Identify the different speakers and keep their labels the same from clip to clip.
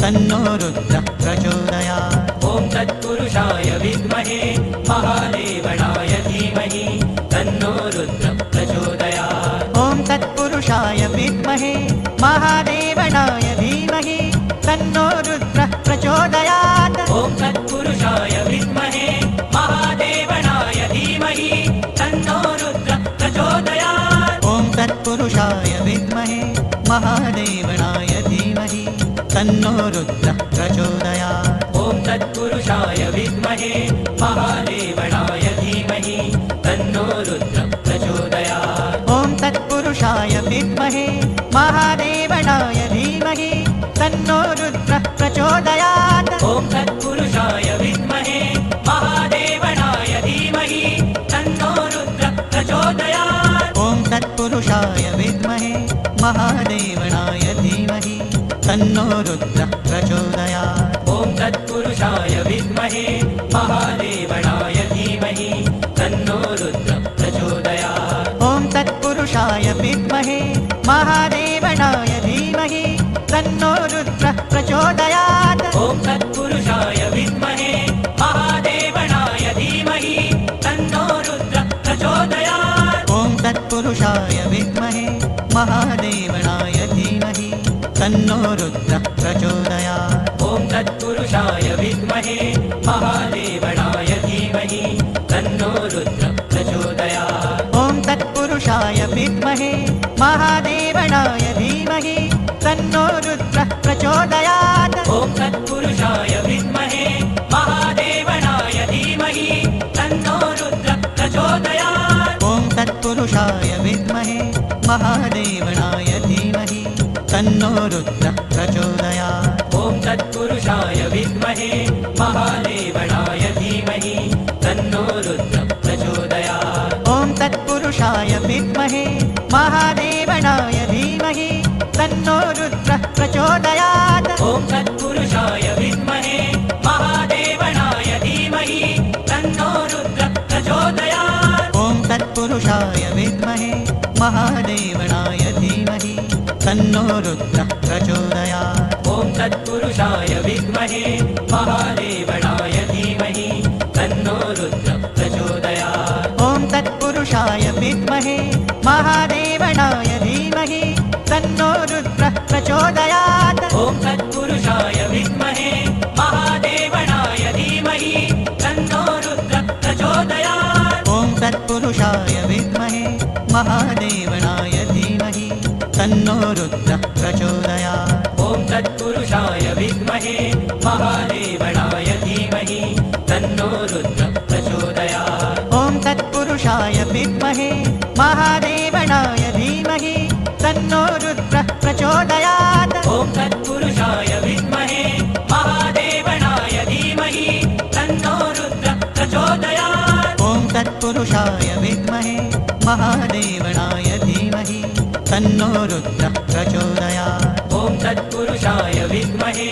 Speaker 1: तन्नो रुद्रः प्रचोदयात्।
Speaker 2: ॐ तत्पुरुषाय विद्महे महादेवनाय धीमहि तन्नो रुद्रः प्रचोदयात्।
Speaker 1: ॐ तत्पुरुषाय विद्महे महादेवनाय धीमहि तन्नो रुद्रः प्रचोदयात्।
Speaker 2: ॐ तत्पुरुषाय विद्महे महादेवनाय धीमहि तन्नो रुद्रः प्रचोदयात्।
Speaker 1: ॐ तत्पुरुषाय विद्महे महादेवनाय धीमहि तन्नो रुद्रः प्रचोदयात्।
Speaker 2: ॐ तत्पुरुषाय विद्महे महादेवनाय धीमहि तन्नो रुद्रः प्रचोदयात्।
Speaker 1: ॐ तत्पुरुषाय विद्महे महादेवनाय धीमहि तन्नो रुद्रः प्रचोदयात्।
Speaker 2: ॐ तत्पुरुषाय विद्महे महादेवनाय धीमहि तन्नो रुद्रः प्रचोदयात्।
Speaker 1: ॐ तत्पुरुषाय विद्महे महादेवनाय धीमहि तन्नो रुद्रः प्रचोदयात्।
Speaker 2: ॐ तत्पुरुषाय विद्महे महादेवनाय धीमहि तन्नो रुद्रः प्रचोदयात्।
Speaker 1: ॐ तत्पुरुषाय विद्महे महादेवनाय धीमहि तन्नो रुद्रः प्रचोदयात्।
Speaker 2: ॐ तत्पुरुषाय विद्महे महादेवनाय धीमहि तन्नो रुद्रः प्रचोदयात्।
Speaker 1: ॐ तत्पुरुषाय विद्महे महादेवनाय धीमहि तन्नो रुद्रः प्रचोदयात्।
Speaker 2: ॐ तत्पुरुषाय विद्महे महादेवनाय धीमहि तन्नो रुद्रः प्रचोदयात्।
Speaker 1: ॐ तत्पुरुषाय विद्महे महादेवनाय धीमहि तन्नो रुद्रः प्रचोदयात्।
Speaker 2: ॐ तत्पुरुषाय विद्महे महादेवनाय धीमहि तन्नो रुद्रः प्रचोदयात्।
Speaker 1: ॐ तत्पुरुषाय विद्महे महादेवनाय धीमहि तन्नो रुद्रः प्रचोदयात्।
Speaker 2: ॐ तत्पुरुषाय विद्महे महादेवनाय धीमहि तन्नो रुद्रः प्रचोदयात्।
Speaker 1: ॐ तत्पुरुषाय विद्महे महादेवनाय धीमहि तन्नो रुद्रः प्रचोदयात्।
Speaker 2: ॐ तत्पुरुषाय विद्महे महादेवनाय धीमहि तन्नो रुद्रः प्रचोदयात्।
Speaker 1: ॐ तत्पुरुषाय विद्महे महादेवनाय धीमहि तन्नो रुद्रः प्रचोदयात्।
Speaker 2: ॐ तत्पुरुषाय विद्महे महादेवनाय धीमहि तन्नो रुद्रः प्रचोदयात्।
Speaker 1: ॐ तत्पुरुषाय विद्महे महादेवनाय धीमहि तन्नो रुद्रः प्रचोदयात्।
Speaker 2: ॐ तत्पुरुषाय विद्महे महादेवनाय धीमहि तन्नो रुद्रः प्रचोदयात्।
Speaker 1: ॐ तत्पुरुषाय विद्महे महादेवनाय धीमहि तन्नो रुद्रः प्रचोदयात्।
Speaker 2: ॐ तत्पुरुषाय विद्महे महादेवनाय धीमहि तन्नो रुद्रः प्रचोदयात्।
Speaker 1: ॐ तत्पुरुषाय विद्महे महादेवनाय धीमहि तन्नो रुद्रः प्रचोदयात्।
Speaker 2: ॐ तत्पुरुषाय विद्महे महादेवनाय धीमहि तन्नो रुद्रः प्रचोदयात्।
Speaker 1: ॐ तत्पुरुषाय विद्महे महादेवनाय धीमहि तन्नो रुद्रः प्रचोदयात्।
Speaker 2: ॐ तत्पुरुषाय विद्महे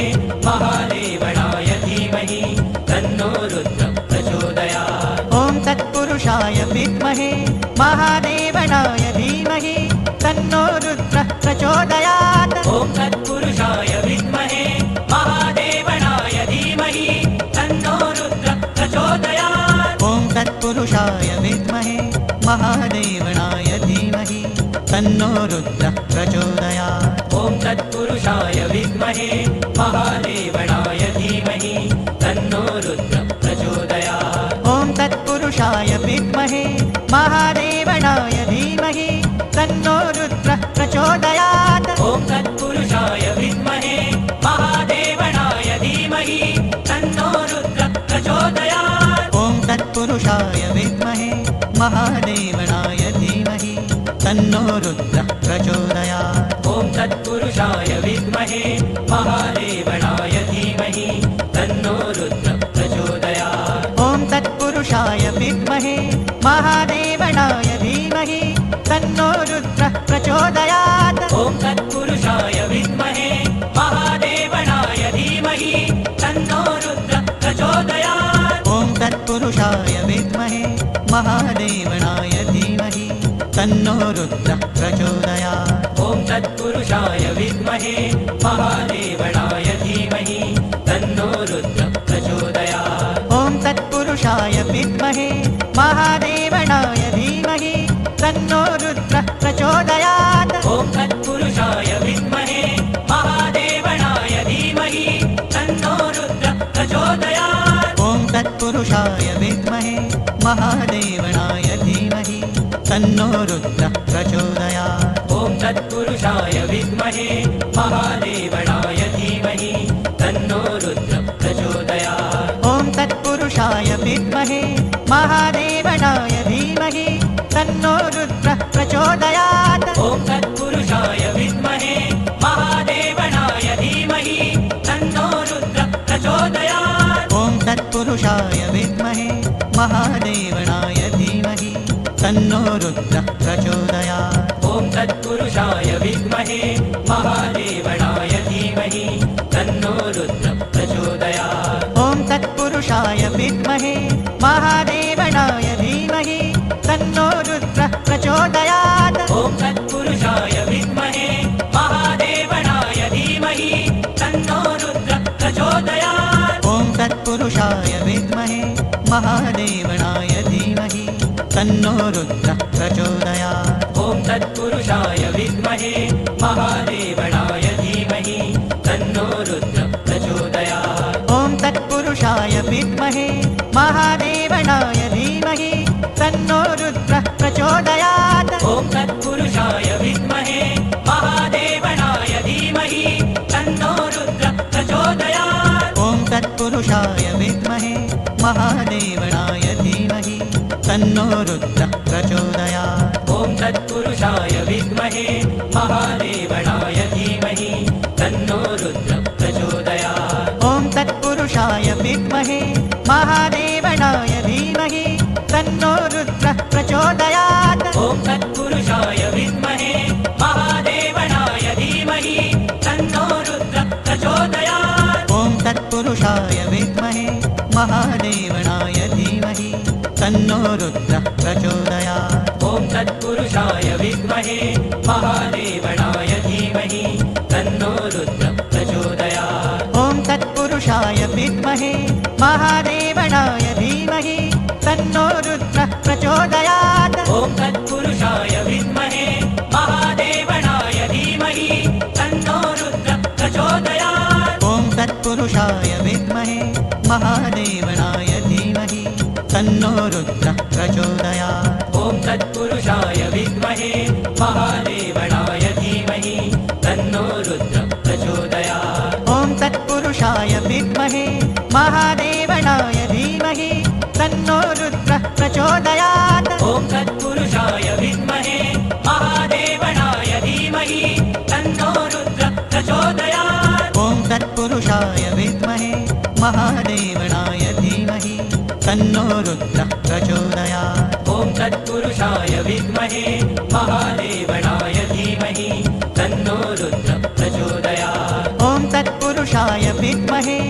Speaker 2: महादेवनाय धीमहि तन्नो रुद्रः प्रचोदयात्।
Speaker 1: ॐ तत्पुरुषाय विद्महे महादेवनाय धीमहि तन्नो रुद्रः प्रचोदयात्।
Speaker 2: ॐ तत्पुरुषाय विद्महे महादेवनाय धीमहि तन्नो रुद्रः प्रचोदयात्।
Speaker 1: ॐ तत्पुरुषाय विद्महे महादेवनाय धीमहि तन्नो रुद्रः प्रचोदयात्।
Speaker 2: ॐ तत्पुरुषाय विद्महे महादेवनाय धीमहि तन्नो रुद्रः प्रचोदयात्।
Speaker 1: ॐ तत्पुरुषाय विद्महे महादेवनाय धीमहि तन्नो रुद्रः प्रचोदयात्।
Speaker 2: ॐ तत्पुरुषाय विद्महे महादेवनाय धीमहि तन्नो रुद्रः प्रचोदयात्।
Speaker 1: ॐ तत्पुरुषाय विद्महे महादेवनाय धीमहि तन्नो रुद्रः प्रचोदयात्।
Speaker 2: ॐ तत्पुरुषाय विद्महे महादेवनाय धीमहि तन्नो रुद्रः प्रचोदयात्।
Speaker 1: ॐ तत्पुरुषाय विद्महे महादेवनाय धीमहि तन्नो रुद्रः प्रचोदयात्।
Speaker 2: ॐ तत्पुरुषाय विद्महे महादेवनाय धीमहि तन्नो रुद्रः प्रचोदयात्।
Speaker 1: ॐ तत्पुरुषाय विद्महे महादेवनाय धीमहि तन्नो रुद्रः प्रचोदयात्।
Speaker 2: ॐ तत्पुरुषाय विद्महे महादेवनाय धीमहि
Speaker 1: तत्पुरुषाय विद्महे महादेवनाय धीमहि तन्नो रुद्रः प्रचोदयात्।
Speaker 2: ॐ तत्पुरुषाय विद्महे महादेवनाय धीमहि तन्नो रुद्रः प्रचोदयात्।
Speaker 1: ॐ तत्पुरुषाय विद्महे महादेवनाय धीमहि तन्नो रुद्रः प्रचोदयात्।
Speaker 2: ॐ तत्पुरुषाय विद्महे महादेवनाय धीमहि तन्नो रुद्रः प्रचोदयात्।
Speaker 1: ॐ तत्पुरुषाय विद्महे महादेवनाय धीमहि तन्नो रुद्रः प्रचोदयात्।
Speaker 2: ॐ तत्पुरुषाय विद्महे महादेवनाय धीमहि तन्नो रुद्रः प्रचोदयात्।
Speaker 1: ॐ तत्पुरुषाय विद्महे महादेवनाय धीमहि तन्नो रुद्रः प्रचोदयात्।
Speaker 2: ॐ तत्पुरुषाय विद्महे महादेवनाय धीमहि तन्नो रुद्रः प्रचोदयात्।
Speaker 1: ॐ तत्पुरुषाय विद्महे महादेवनाय धीमहि तन्नो रुद्रः प्रचोदयात्।
Speaker 2: ॐ तत्पुरुषाय विद्महे महादेवनाय धीमहि तन्नो रुद्रः प्रचोदयात्।
Speaker 1: ॐ तत्पुरुषाय विद्महे महादेवनाय धीमहि तन्नो रुद्रः प्रचोदयात्।
Speaker 2: ॐ तत्पुरुषाय विद्महे महादेवनाय धीमहि तन्नो रुद्रः प्रचोदयात्।
Speaker 1: ॐ तत्पुरुषाय विद्महे महादेवनाय धीमहि तन्नो रुद्रः प्रचोदयात्।
Speaker 2: ॐ तत्पुरुषाय विद्महे महादेवनाय धीमहि तन्नो रुद्रः प्रचोदयात्।
Speaker 1: ॐ तत्पुरुषाय विद्महे महादेवनाय धीमहि तन्नो रुद्रः प्रचोदयात्।
Speaker 2: ॐ तत्पुरुषाय विद्महे महादेवनाय धीमहि तन्नो रुद्रः प्रचोदयात्।
Speaker 1: ॐ तत्पुरुषाय विद्महे महादेवनाय धीमहि तन्नो रुद्रः प्रचोदयात्।
Speaker 2: ॐ तत्पुरुषाय विद्महे महादेवनाय धीमहि तन्नो रुद्रः प्रचोदयात्।
Speaker 1: ॐ तत्पुरुषाय विद्महे महादेवनाय धीमहि तन्नो रुद्रः प्रचोदयात्।
Speaker 2: ॐ तत्पुरुषाय विद्महे महादेवनाय धीमहि तन्नो रुद्रः प्रचोदयात्।
Speaker 1: ॐ तत्पुरुषाय विद्महे महादेवनाय धीमहि तन्नो रुद्रः प्रचोदयात्।
Speaker 2: ॐ तत्पुरुषाय विद्महे महादेवनाय धीमहि तन्नो रुद्रः प्रचोदयात्।
Speaker 1: ॐ तत्पुरुषाय विद्महे महादेवनाय धीमहि तन्नो रुद्रः प्रचोदयात्।
Speaker 2: ॐ तत्पुरुषाय विद्महे महादेवनाय धीमहि तन्नो रुद्रः प्रचोदयात्।
Speaker 1: ॐ तत्पुरुषाय विद्महे महादेवनाय धीमहि तन्नो रुद्रः प्रचोदयात्।
Speaker 2: ॐ तत्पुरुषाय विद्महे महादेवनाय धीमहि तन्नो रुद्रः प्रचोदयात्।
Speaker 1: ॐ तत्पुरुषाय विद्महे महादेवनाय धीमहि तन्नो रुद्रः प्रचोदयात्।
Speaker 2: ॐ तत्पुरुषाय विद्महे महादेवनाय धीमहि तन्नो रुद्रः प्रचोदयात्।
Speaker 1: ॐ तत्पुरुषाय विद्महे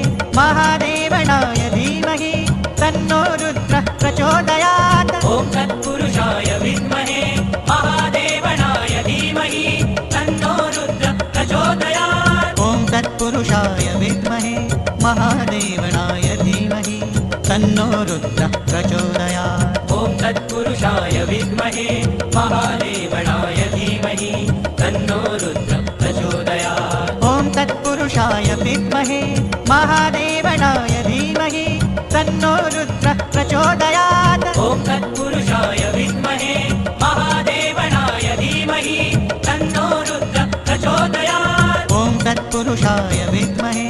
Speaker 1: महादेवनाय धीमहि तन्नो रुद्रः प्रचोदयात्।
Speaker 2: ॐ तत्पुरुषाय विद्महे महादेवनाय धीमहि तन्नो रुद्रः प्रचोदयात्।
Speaker 1: ॐ तत्पुरुषाय विद्महे महादेवनाय धीमहि तन्नो रुद्रः प्रचोदयात्।
Speaker 2: ॐ तत्पुरुषाय विद्महे महादेवनाय धीमहि तन्नो रुद्रः प्रचोदयात्।
Speaker 1: ॐ तत्पुरुषाय विद्महे महादेवनाय धीमहि तन्नो रुद्रः प्रचोदयात्।
Speaker 2: ॐ तत्पुरुषाय विद्महे महादेवनाय धीमहि तन्नो रुद्रः प्रचोदयात्।
Speaker 1: ॐ तत्पुरुषाय विद्महे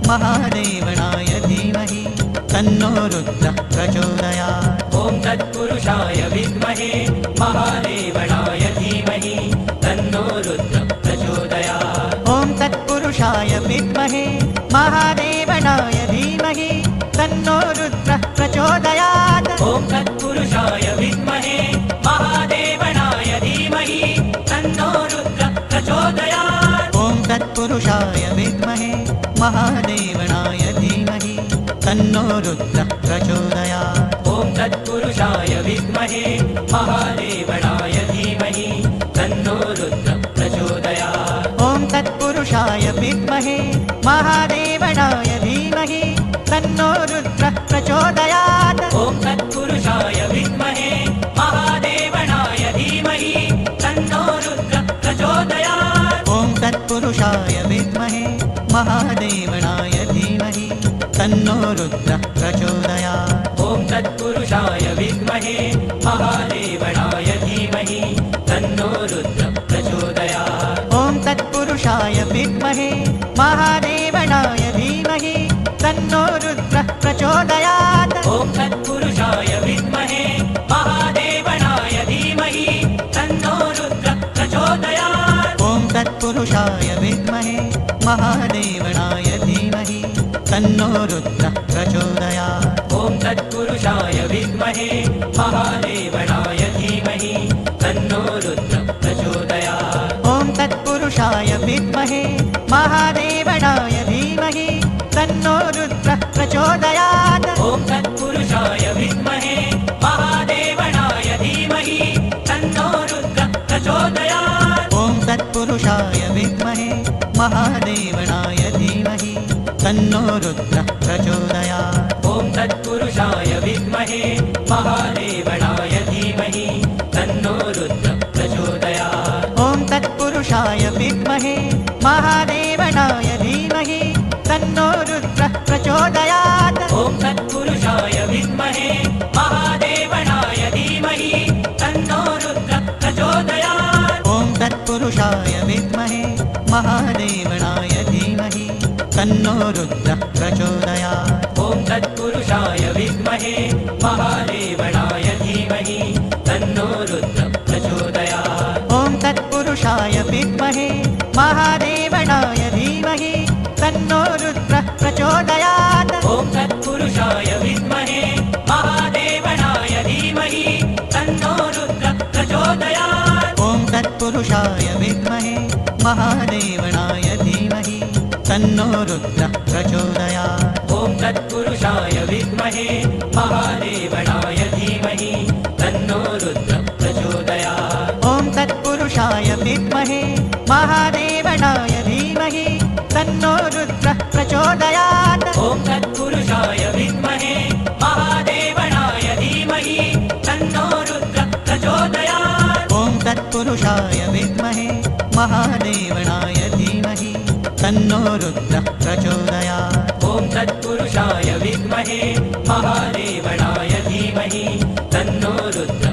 Speaker 1: महादेवनाय धीमहि तन्नो रुद्रः प्रचोदयात्।
Speaker 2: ॐ तत्पुरुषाय विद्महे महादेवनाय धीमहि तन्नो रुद्रः प्रचोदयात्।
Speaker 1: ॐ तत्पुरुषाय विद्महे महादेवनाय धीमहि तन्नो रुद्रः प्रचोदयात्।
Speaker 2: ॐ तत्पुरुषाय विद्महे महादेवनाय धीमहि तन्नो रुद्रः प्रचोदयात्।
Speaker 1: ॐ तत्पुरुषाय विद्महे महादेवनाय धीमहि तन्नो रुद्रः प्रचोदयात्।
Speaker 2: ॐ तत्पुरुषाय विद्महे महादेवनाय धीमहि तन्नो रुद्रः प्रचोदयात्।
Speaker 1: ॐ तत्पुरुषाय विद्महे महादेवनाय धीमहि तन्नो रुद्रः प्रचोदयात्।
Speaker 2: ॐ तत्पुरुषाय विद्महे महादेवनाय धीमहि तन्नो रुद्रः प्रचोदयात्।
Speaker 1: ॐ तत्पुरुषाय विद्महे महादेवनाय धीमहि तन्नो रुद्रः प्रचोदयात्।
Speaker 2: ॐ तत्पुरुषाय विद्महे महादेवनाय धीमहि तन्नो रुद्रः प्रचोदयात्।
Speaker 1: ॐ तत्पुरुषाय विद्महे महादेवनाय धीमहि तन्नो रुद्रः प्रचोदयात्।
Speaker 2: ॐ तत्पुरुषाय विद्महे महादेवनाय धीमहि तन्नो रुद्रः प्रचोदयात्।
Speaker 1: ॐ तत्पुरुषाय विद्महे महादेवनाय धीमहि तन्नो रुद्रः प्रचोदयात्।
Speaker 2: ॐ तत्पुरुषाय विद्महे महादेवनाय धीमहि तन्नो रुद्रः प्रचोदयात्।
Speaker 1: ॐ तत्पुरुषाय विद्महे महादेवनाय धीमहि तन्नो रुद्रः प्रचोदयात्।
Speaker 2: ॐ तत्पुरुषाय विद्महे महादेवनाय धीमहि तन्नो रुद्रः प्रचोदयात्।
Speaker 1: ॐ तत्पुरुषाय विद्महे महादेवनाय धीमहि तन्नो रुद्रः प्रचोदयात्।
Speaker 2: ॐ तत्पुरुषाय विद्महे महादेवनाय धीमहि तन्नो रुद्रः प्रचोदयात्।
Speaker 1: ॐ तत्पुरुषाय विद्महे महादेवनाय धीमहि तन्नो रुद्रः प्रचोदयात्।
Speaker 2: ॐ तत्पुरुषाय विद्महे महादेवनाय धीमहि तन्नो रुद्रः प्रचोदयात्।
Speaker 1: ॐ तत्पुरुषाय विद्महे महादेवनाय धीमहि तन्नो रुद्रः प्रचोदयात्।
Speaker 2: ॐ तत्पुरुषाय विद्महे महादेवनाय धीमहि तन्नो रुद्रः प्रचोदयात्।
Speaker 1: ॐ तत्पुरुषाय विद्महे महादेवनाय धीमहि तन्नो रुद्रः प्रचोदयात्।
Speaker 2: ॐ तत्पुरुषाय विद्महे महादेवनाय धीमहि तन्नो रुद्रः प्रचोदयात्।
Speaker 1: ॐ तत्पुरुषाय विद्महे महादेवनाय धीमहि तन्नो रुद्रः प्रचोदयात्।
Speaker 2: ॐ तत्पुरुषाय विद्महे महादेवनाय धीमहि तन्नो रुद्रः प्रचोदयात्।
Speaker 1: ॐ तत्पुरुषाय विद्महे महादेवनाय धीमहि तन्नो रुद्रः प्रचोदयात्।
Speaker 2: ॐ तत्पुरुषाय विद्महे महादेवनाय धीमहि तन्नो रुद्रः प्रचोदयात्।
Speaker 1: ॐ तत्पुरुषाय विद्महे महादेवनाय धीमहि तन्नो रुद्रः प्रचोदयात्।
Speaker 2: ॐ तत्पुरुषाय विद्महे महादेवनाय धीमहि तन्नो रुद्रः